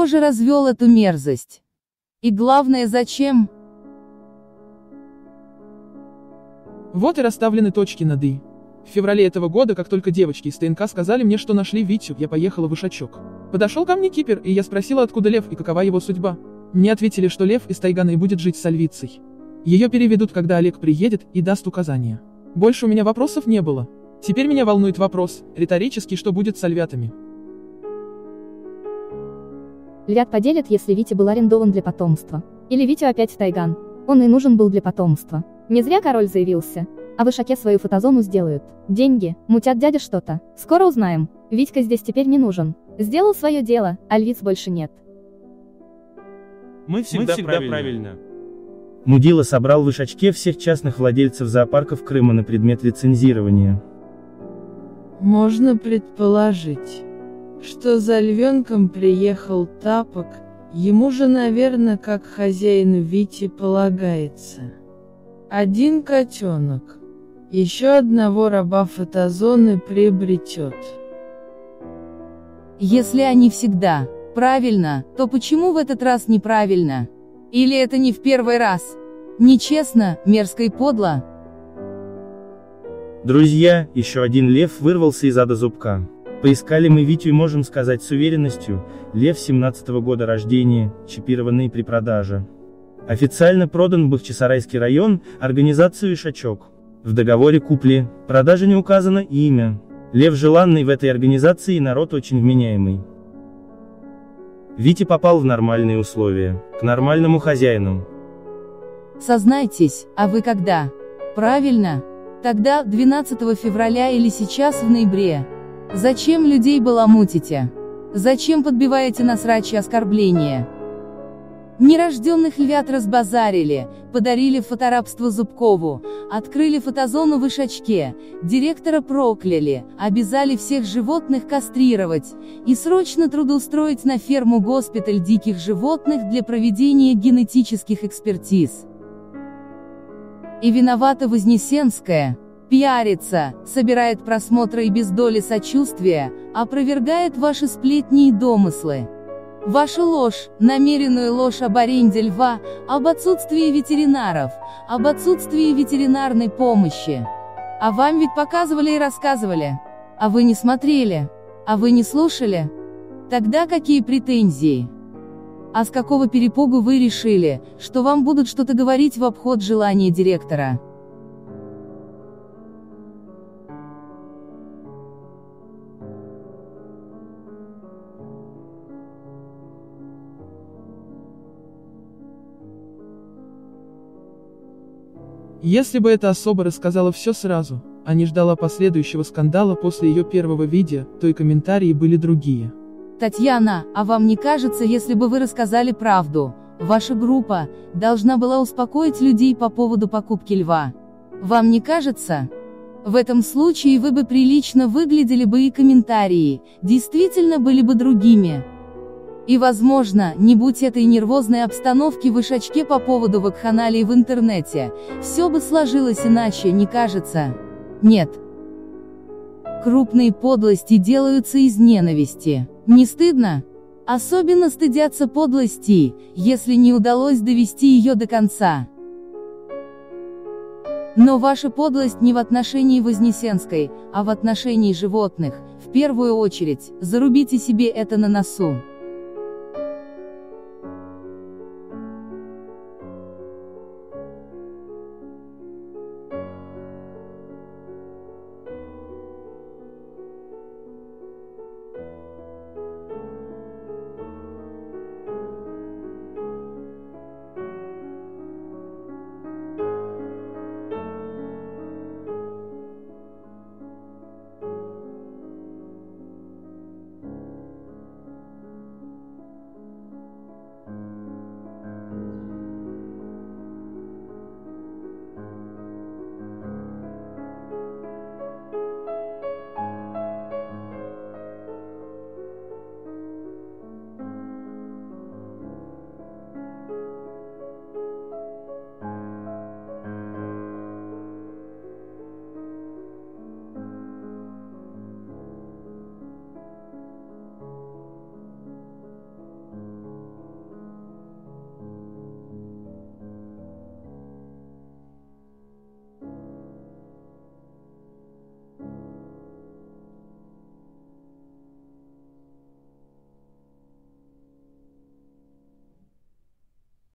Кто же развел эту мерзость? И главное, зачем? Вот и расставлены точки над «и». В феврале этого года, как только девочки из ТНК сказали мне, что нашли Витю, я поехала в Ишачок. Подошел ко мне кипер, и я спросила, откуда Лев и какова его судьба. Мне ответили, что Лев из Тайгана и будет жить с Альвицей. Ее переведут, когда Олег приедет и даст указания. Больше у меня вопросов не было. Теперь меня волнует вопрос, риторический, что будет с альвятами. Львят поделят, если Витя был арендован для потомства. Или Витю опять в Тайган. Он и нужен был для потомства. Не зря король заявился. А в Ишаке свою фотозону сделают. Деньги, мутят дядя что-то. Скоро узнаем. Витька здесь теперь не нужен. Сделал свое дело, а львиц больше нет. Мы всегда правильно. Мудила собрал в Ишачке всех частных владельцев зоопарков Крыма на предмет лицензирования. Можно предположить, что за львенком приехал Тапок, ему же, наверное, как хозяину Вите полагается. Один котенок. Еще одного раба фотозоны приобретет. Если они всегда правильно, то почему в этот раз неправильно? Или это не в первый раз? Нечестно, мерзко и подло. Друзья, еще один лев вырвался из ада зубка. Поискали мы Витю и можем сказать с уверенностью, лев 17-го года рождения, чипированный при продаже. Официально продан в Бахчисарайский район, организацию Ишачок. В договоре купли-продажи не указано имя. Лев желанный в этой организации и народ очень вменяемый. Витя попал в нормальные условия, к нормальному хозяину. Сознайтесь, а вы когда? Правильно? Тогда, 12 февраля или сейчас в ноябре. Зачем людей баламутите? Зачем подбиваете на срачи оскорбления? Нерожденных львят разбазарили, подарили фоторабство Зубкову, открыли фотозону в Ишачке, директора прокляли, обязали всех животных кастрировать и срочно трудоустроить на ферму-госпиталь диких животных для проведения генетических экспертиз. И виновата Вознесенская, пиарится, собирает просмотры и без доли сочувствия, опровергает ваши сплетни и домыслы. Вашу ложь, намеренную ложь об аренде льва, об отсутствии ветеринаров, об отсутствии ветеринарной помощи. А вам ведь показывали и рассказывали. А вы не смотрели? А вы не слушали? Тогда какие претензии? А с какого перепугу вы решили, что вам будут что-то говорить в обход желания директора? Если бы эта особа рассказала все сразу, а не ждала последующего скандала после ее первого видео, то и комментарии были другие. Татьяна, а вам не кажется, если бы вы рассказали правду, ваша группа должна была успокоить людей по поводу покупки льва? Вам не кажется? В этом случае вы бы прилично выглядели бы и комментарии, действительно были бы другими. И возможно, не будь этой нервозной обстановки в Ишачке по поводу вакханалии в интернете, все бы сложилось иначе, не кажется? Нет. Крупные подлости делаются из ненависти. Не стыдно? Особенно стыдятся подлости, если не удалось довести ее до конца. Но ваша подлость не в отношении Вознесенской, а в отношении животных, в первую очередь, зарубите себе это на носу.